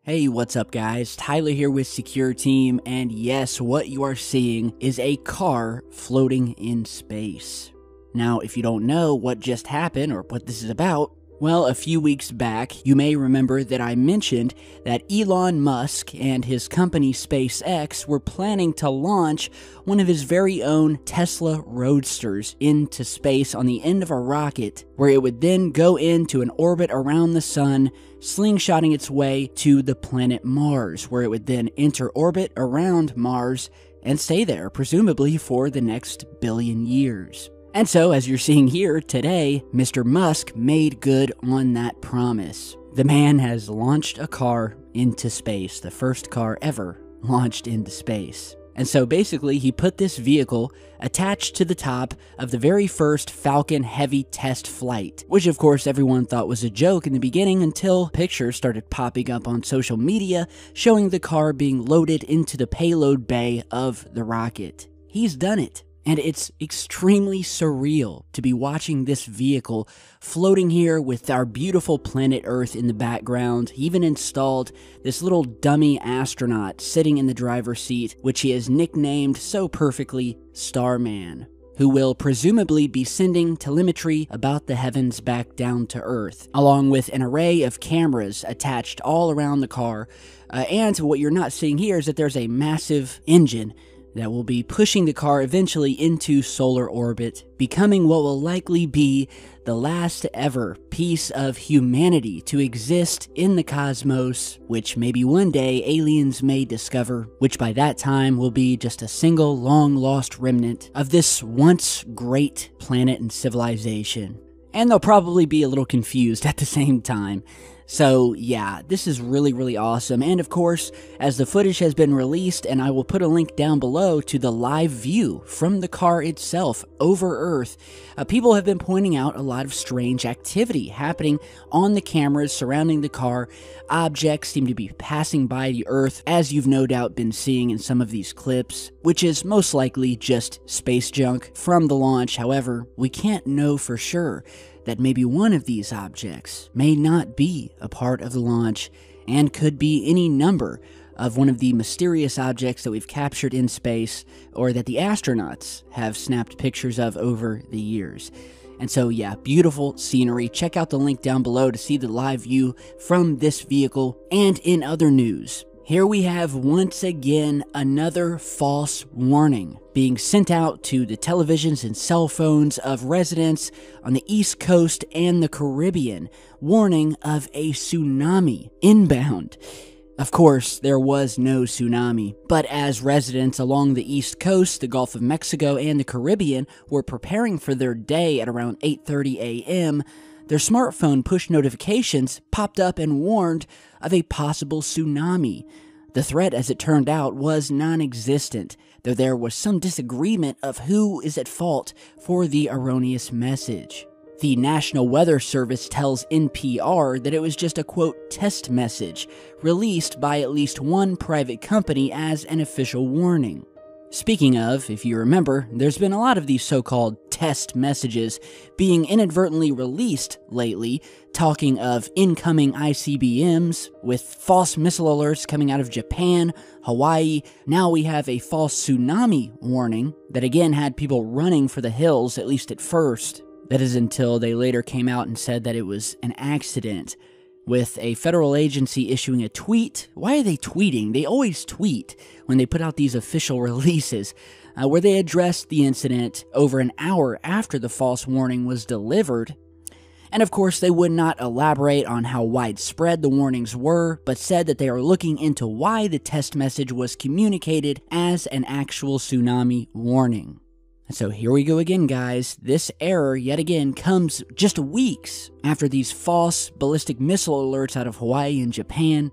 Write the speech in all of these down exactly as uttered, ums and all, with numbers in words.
Hey, what's up guys? Tyler here with Secure Team, and yes, what you are seeing is a car floating in space. Now, if you don't know what just happened or what this is about, well, a few weeks back, you may remember that I mentioned that Elon Musk and his company SpaceX were planning to launch one of his very own Tesla Roadsters into space on the end of a rocket, where it would then go into an orbit around the sun, slingshotting its way to the planet Mars, where it would then enter orbit around Mars and stay there, presumably for the next billion years. And so, as you're seeing here today, Mister Musk made good on that promise. The man has launched a car into space, the first car ever launched into space. And so basically, he put this vehicle attached to the top of the very first Falcon Heavy test flight, which of course everyone thought was a joke in the beginning until pictures started popping up on social media showing the car being loaded into the payload bay of the rocket. He's done it. And it's extremely surreal to be watching this vehicle floating here with our beautiful planet Earth in the background. He even installed this little dummy astronaut sitting in the driver's seat, which he has nicknamed so perfectly Starman, who will presumably be sending telemetry about the heavens back down to Earth, along with an array of cameras attached all around the car. Uh, and what you're not seeing here is that there's a massive engine that will be pushing the car eventually into solar orbit, becoming what will likely be the last ever piece of humanity to exist in the cosmos, which maybe one day aliens may discover, which by that time will be just a single long-lost remnant of this once great planet and civilization. And they'll probably be a little confused at the same time. So yeah, this is really, really awesome. And of course, as the footage has been released, and I will put a link down below to the live view from the car itself over Earth, uh, people have been pointing out a lot of strange activity happening on the cameras surrounding the car. Objects seem to be passing by the Earth, as you've no doubt been seeing in some of these clips, which is most likely just space junk from the launch. However, we can't know for sure that maybe one of these objects may not be a part of the launch and could be any number of one of the mysterious objects that we've captured in space or that the astronauts have snapped pictures of over the years. And so yeah, beautiful scenery. Check out the link down below to see the live view from this vehicle. And in other news, here we have once again another false warning being sent out to the televisions and cell phones of residents on the East Coast and the Caribbean, warning of a tsunami inbound. Of course, there was no tsunami, but as residents along the East Coast, the Gulf of Mexico, and the Caribbean were preparing for their day at around eight thirty a m, their smartphone push notifications popped up and warned of a possible tsunami. The threat, as it turned out, was non-existent, though there was some disagreement of who is at fault for the erroneous message. The National Weather Service tells N P R that it was just a, quote, test message, released by at least one private company as an official warning. Speaking of, if you remember, there's been a lot of these so-called test messages being inadvertently released lately, talking of incoming I C B Ms, with false missile alerts coming out of Japan, Hawaii. Now we have a false tsunami warning that again had people running for the hills, at least at first. That is until they later came out and said that it was an accident, with a federal agency issuing a tweet. Why are they tweeting? They always tweet when they put out these official releases, uh, where they addressed the incident over an hour after the false warning was delivered. And of course, they would not elaborate on how widespread the warnings were, but said that they are looking into why the test message was communicated as an actual tsunami warning. So here we go again, guys. This error, yet again, comes just weeks after these false ballistic missile alerts out of Hawaii and Japan.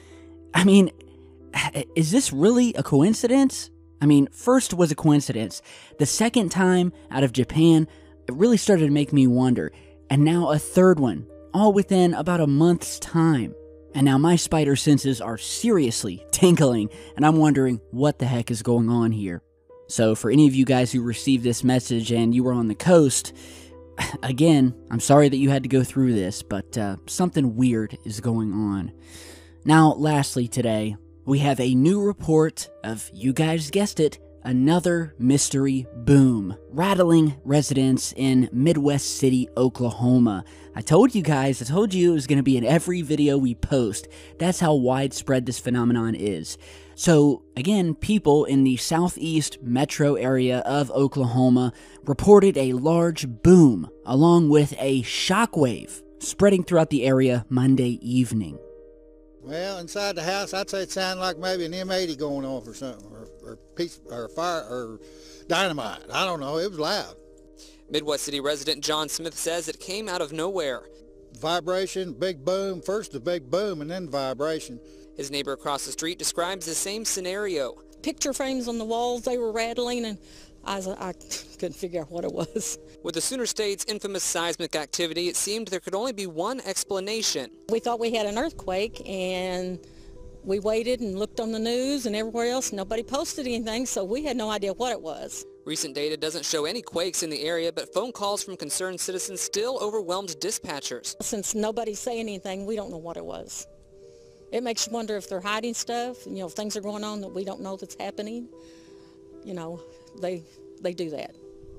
I mean, is this really a coincidence? I mean, first was a coincidence. The second time out of Japan, it really started to make me wonder. And now a third one, all within about a month's time. And now my spider senses are seriously tingling, and I'm wondering what the heck is going on here. So for any of you guys who received this message and you were on the coast, again, I'm sorry that you had to go through this, but uh, something weird is going on. Now, lastly today, we have a new report of, you guys guessed it, another mystery boom, rattling residents in Midwest City, Oklahoma. I told you guys, I told you it was going to be in every video we post. That's how widespread this phenomenon is. So, again, people in the southeast metro area of Oklahoma reported a large boom, along with a shockwave, spreading throughout the area Monday evening. Well, inside the house, I'd say it sounded like maybe an M eighty going off or something, or, or piece, or fire, or dynamite. I don't know. It was loud. Midwest City resident John Smith says it came out of nowhere. Vibration, big boom. First the big boom, and then vibration. His neighbor across the street describes the same scenario. Picture frames on the walls, they were rattling, and I, was, I couldn't figure out what it was. With the Sooner State's infamous seismic activity, it seemed there could only be one explanation. We thought we had an earthquake, and we waited and looked on the news and everywhere else. Nobody posted anything, so we had no idea what it was. Recent data doesn't show any quakes in the area, but phone calls from concerned citizens still overwhelmed dispatchers. Since nobody's saying anything, we don't know what it was. It makes you wonder if they're hiding stuff, you know, if things are going on that we don't know that's happening. You know, they they do that.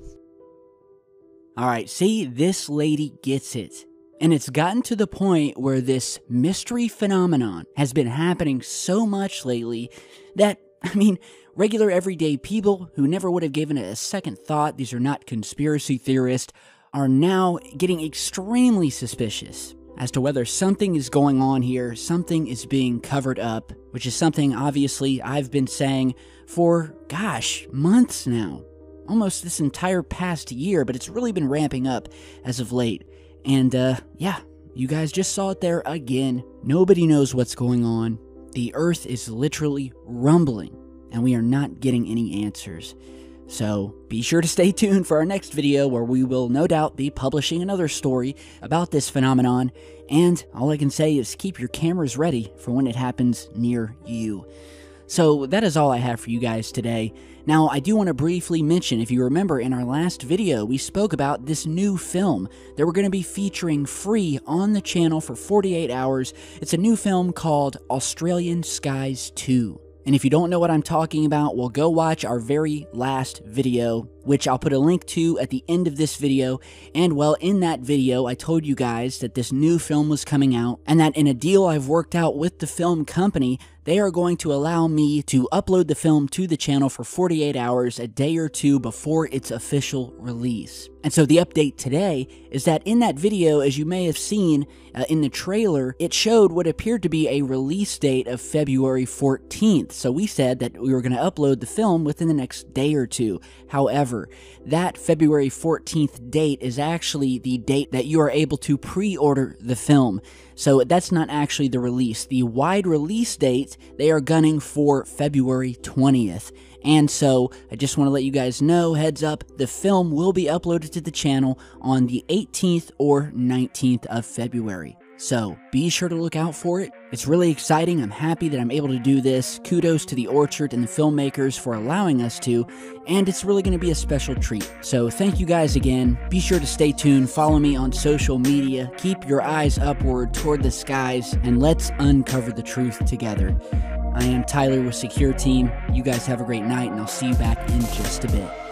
All right, see, this lady gets it. And it's gotten to the point where this mystery phenomenon has been happening so much lately that, I mean, regular everyday people who never would have given it a second thought, these are not conspiracy theorists, are now getting extremely suspicious as to whether something is going on here, something is being covered up, which is something obviously I've been saying for, gosh, months now. Almost this entire past year, but it's really been ramping up as of late. And, uh, yeah, you guys just saw it there again. Nobody knows what's going on. The earth is literally rumbling, and we are not getting any answers. So, be sure to stay tuned for our next video where we will no doubt be publishing another story about this phenomenon, and all I can say is keep your cameras ready for when it happens near you. So, that is all I have for you guys today. Now, I do want to briefly mention, if you remember in our last video, we spoke about this new film that we're going to be featuring free on the channel for forty-eight hours. It's a new film called Australian Skies two. And if you don't know what I'm talking about, well, go watch our very last video, which I'll put a link to at the end of this video. And well, in that video, I told you guys that this new film was coming out, and that in a deal I've worked out with the film company, they are going to allow me to upload the film to the channel for forty-eight hours, a day or two before its official release. And so the update today is that in that video, as you may have seen uh, in the trailer, it showed what appeared to be a release date of February fourteenth. So we said that we were going to upload the film within the next day or two. However, that February fourteenth date is actually the date that you are able to pre-order the film. So that's not actually the release. The wide release date, they are gunning for February twentieth. And so, I just want to let you guys know, heads up, the film will be uploaded to the channel on the eighteenth or nineteenth of February. So, be sure to look out for it. It's really exciting. I'm happy that I'm able to do this. Kudos to the Orchard and the filmmakers for allowing us to, and it's really going to be a special treat. So, thank you guys again. Be sure to stay tuned. Follow me on social media. Keep your eyes upward toward the skies, and let's uncover the truth together. I am Tyler with Secure Team. You guys have a great night, and I'll see you back in just a bit.